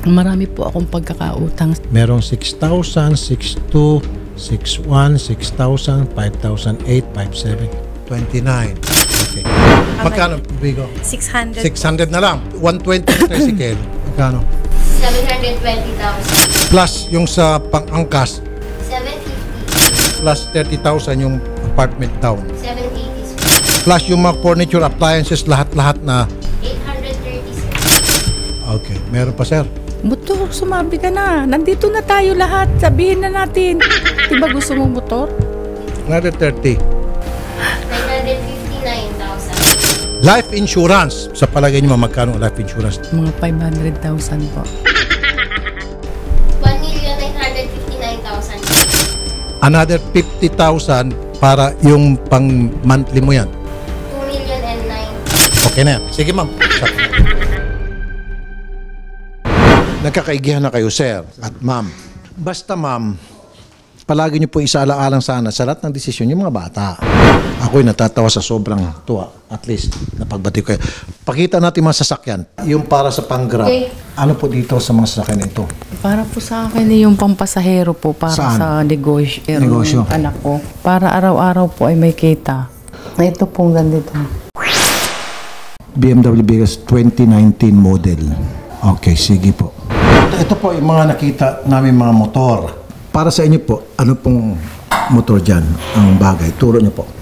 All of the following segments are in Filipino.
Marami po akong pagkakautang. Merong 6,000, 6,200, 6,100, 6,000, 5,008, 5,700, 29. Okay. Magkano, Bigo? 600. 600 na lang. 120 na tricycle. Magkano? 720,000. Plus yung sa pang-angkas, 750. plus 30,000 yung apartment down. 780. Plus yung mga furniture, appliances, lahat-lahat na. 830, sir. Okay. Meron pa, sir? Motor, sumabi ka na. Nandito na tayo lahat. Sabihin na natin. Di ba gusto mong motor? Another 30. 959,000. Life insurance. Sa palagay niyo, magkano life insurance? Mga 500,000 po. 1,959,000. Another 50,000 para yung pang monthly mo yan. 2,009,000. Okay na yan. Sige, ma'am. Nagkakaigihan na kayo, sir at ma'am. Basta, ma'am, palagi niyo po isaalang-alang sana sa lahat ng desisyon yung mga bata. Ako'y natatawa sa sobrang tuwa. At least, napagbati ko kayo. Pakita natin mga sasakyan. Yung para sa pang-grab. Okay. Ano po dito sa mga sasakyan ito? Para po sa akin yung pampasahero po para Saan? sa negosyo. Negosyo. Ng anak ko. Para araw-araw po ay may kita. Ito pong ganito. BMW Vegas 2019 model. Okay, sige po. Ito po yung mga nakita namin mga motor. Para sa inyo po, ano pong motor dyan ang bagay? Turo niyo po.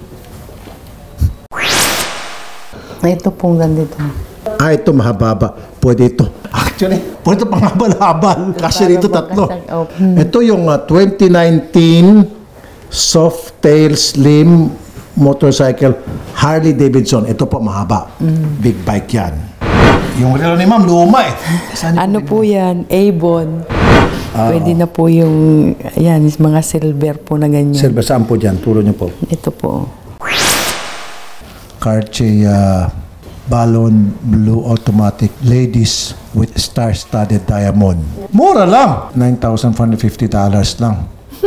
Ito pong ganito. Ito mahababa. Pwede ito. Actually, pwede ito pang habal-habal. Kasi rito tatlo. Ito yung 2019 Softail Slim motorcycle Harley Davidson. Ito po mahaba. Big bike yan. Yung relo ni ma'am, luma eh. Ano po yan? Avon. Pwede na po yung, ayan, mga silver po na ganyan. Silver, saan po dyan? Turo niyo po. Ito po. Cartier Ballon Blue Automatic Ladies with Star-Studded Diamond. Mura lang! $9,450 lang.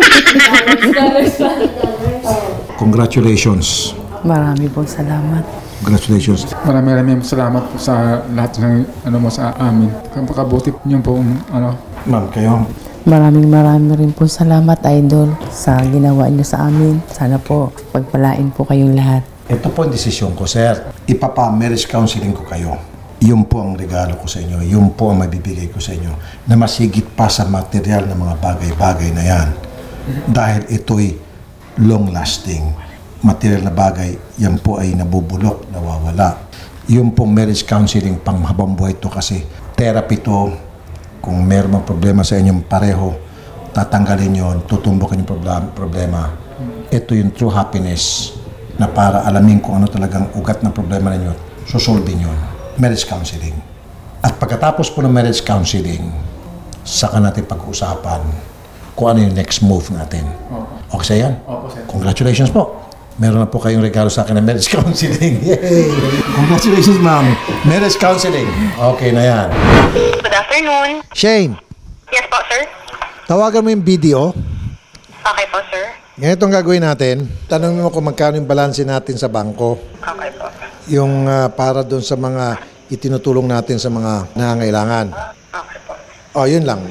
Congratulations. Marami pong salamat. Congratulations. Maraming salamat po sa lahat ng ano mo sa amin. Kapakabuti niyo po ano. Ma'am, kayo. Maraming rin po salamat, Idol, sa ginawa niyo sa amin. Sana po pagpalain po kayong lahat. Ito po ang desisyon ko, sir. Ipapa-marriage counseling ko kayo. Yun po ang regalo ko sa inyo. Yun po ang mabibigay ko sa inyo na masigit pa sa material ng mga bagay-bagay na yan. Dahil ito'y long-lasting. Material na bagay, yan po ay nabubulok, nawawala. Yung pong marriage counseling pang habang buhay to kasi therapy to. Kung meron mang problema sa inyong pareho, tatanggalin yon, tutumbukin yung problema. Ito yung true happiness na para alamin kung ano talagang ugat ng problema ninyo, susolvin yun. Marriage counseling. At pagkatapos po ng marriage counseling, saka natin pag-uusapan kung ano yung next move natin. Okay sa yan? Congratulations po. Meron na po kayong regalo sa akin ng marriage counseling. Yay! Congratulations, ma'am. Marriage counseling. Okay na yan. Good afternoon. Shane, Yes po, sir. tawagan mo yung video. Okay po, sir. Ganito ang gagawin natin. Tanongin mo kung magkano yung balanse natin sa bangko. Okay po. Yung para doon sa mga itinutulong natin sa mga nangangailangan. Okay po. Oh, yun lang.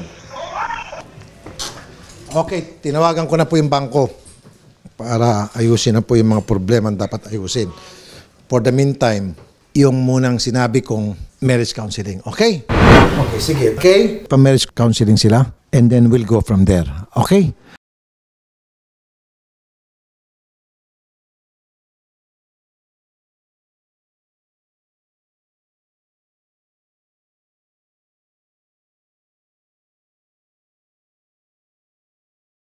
Okay, tinawagan ko na po yung bangko para ayusin na po yung mga problema na dapat ayusin. For the meantime, yung munang sinabi kong marriage counseling. Okay? Okay, sige. Okay? Pa-marriage counseling sila and then we'll go from there. Okay?